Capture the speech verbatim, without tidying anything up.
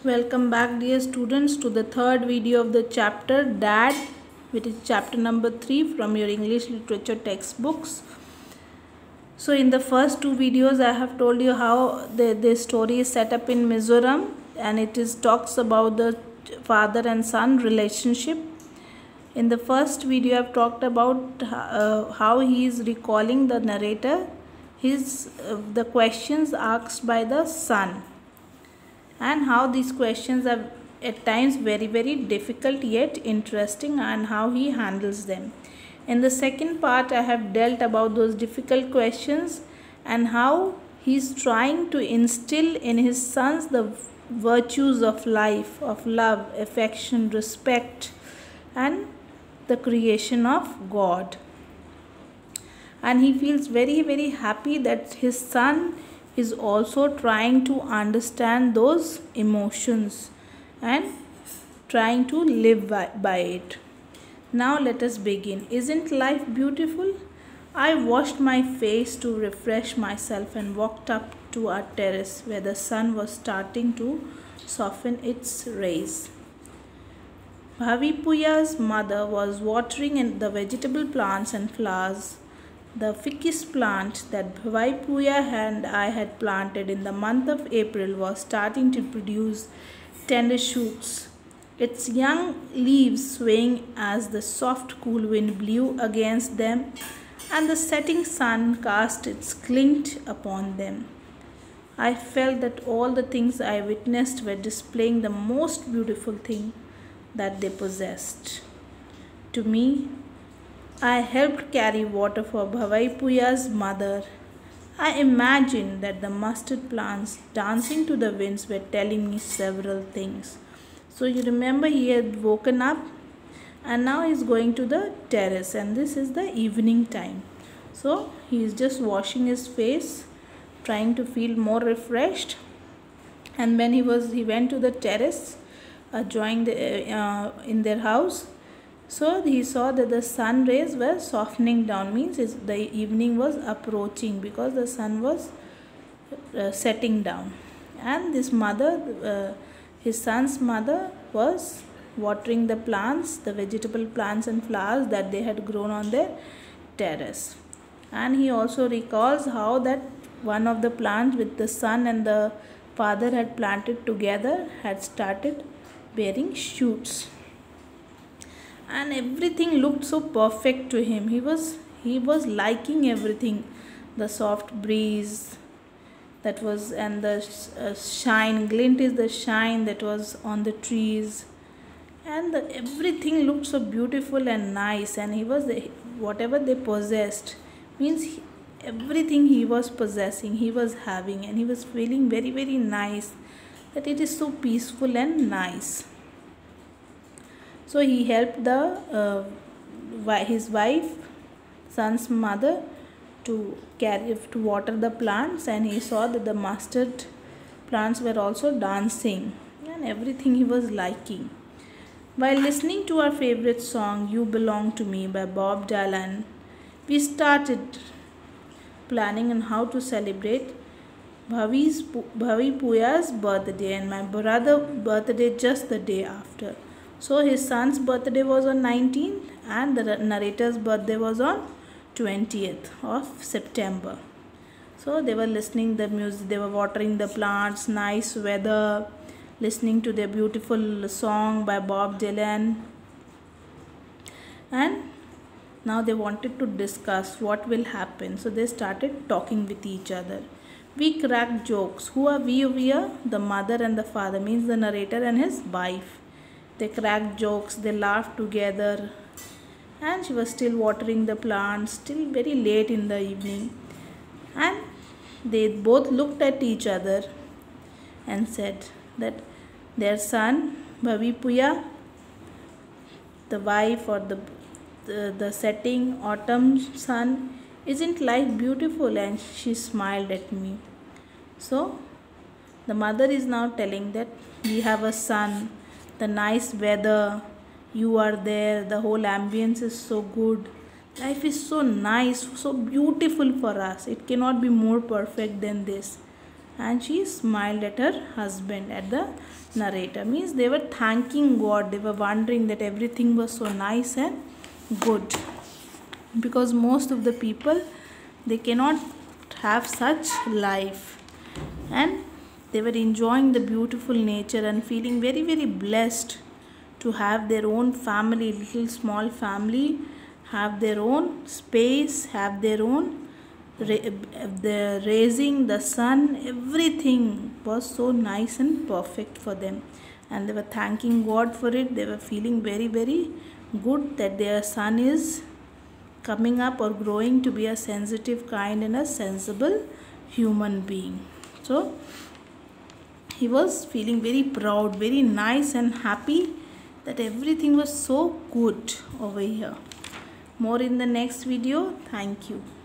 Welcome back, dear students, to the third video of the chapter Dad, which is chapter number three from your English literature textbooks. So in the first two videos I have told you how the, the story is set up in Mizoram, and it is talks about the father and son relationship. In the first video I have talked about uh, how he is recalling the narrator his uh, the questions asked by the son, and how these questions are at times very very difficult yet interesting, and how he handles them. In the second part I have dealt about those difficult questions and how he is trying to instill in his sons the virtues of life, of love, affection, respect, and the creation of God. And he feels very very happy that his son is also trying to understand those emotions and trying to live by, by it. Now let us begin. Isn't life beautiful? I washed my face to refresh myself and walked up to our terrace where the sun was starting to soften its rays. Bhavipuya's mother was watering in the vegetable plants and flowers. The ficus plant that Bhavipuya and I had planted in the month of April was starting to produce tender shoots, its young leaves swaying as the soft cool wind blew against them and the setting sun cast its glint upon them. I felt that all the things I witnessed were displaying the most beautiful thing that they possessed. To me, I helped carry water for Bhavipuya's mother. I imagined that the mustard plants dancing to the winds were telling me several things. So you remember he had woken up and now he is going to the terrace, and this is the evening time. So he is just washing his face, trying to feel more refreshed. And when he was he went to the terrace, uh, joined the, uh, in their house. So he saw that the sun rays were softening down, means the evening was approaching because the sun was uh, setting down. And this mother, uh, his son's mother, was watering the plants, the vegetable plants and flowers that they had grown on their terrace. And he also recalls how that one of the plants with the son and the father had planted together had started bearing shoots. And everything looked so perfect to him. He was he was liking everything, the soft breeze that was, and the uh, shine, glint is the shine that was on the trees, and the, everything looked so beautiful and nice. And he was whatever they possessed, means he, everything he was possessing, he was having, and he was feeling very very nice, that it is so peaceful and nice. So he helped the uh, his wife, son's mother, to carry to water the plants, and he saw that the mustard plants were also dancing, and everything he was liking. While listening to our favorite song "You Belong to Me" by Bob Dylan, we started planning on how to celebrate Bhavi's Bhavipuya's birthday and my brother's birthday just the day after. So his son's birthday was on nineteenth and the narrator's birthday was on twentieth of September. So they were listening the music, they were watering the plants, nice weather, listening to their beautiful song by Bob Dylan. And now they wanted to discuss what will happen. So they started talking with each other. We cracked jokes. Who are we? We are the mother and the father, means the narrator and his wife. They cracked jokes, they laughed together, and she was still watering the plants, still very late in the evening. And they both looked at each other and said that their son, Bhavipuya, the wife, or the, the, the setting autumn sun, isn't life beautiful? And she smiled at me. So the mother is now telling that we have a son, the nice weather, you are there, the whole ambience is so good, life is so nice, so beautiful for us, it cannot be more perfect than this. and she smiled at her husband, at the narrator. Means they were thanking God. They were wondering that everything was so nice and good, because most of the people, they cannot have such life, and they were enjoying the beautiful nature and feeling very very blessed to have their own family, little small family, have their own space, have their own the raising, the sun, everything was so nice and perfect for them, and they were thanking God for it. They were feeling very very good that their son is coming up or growing to be a sensitive, kind and a sensible human being. So he was feeling very proud, very nice and happy that everything was so good over here. More in the next video. Thank you.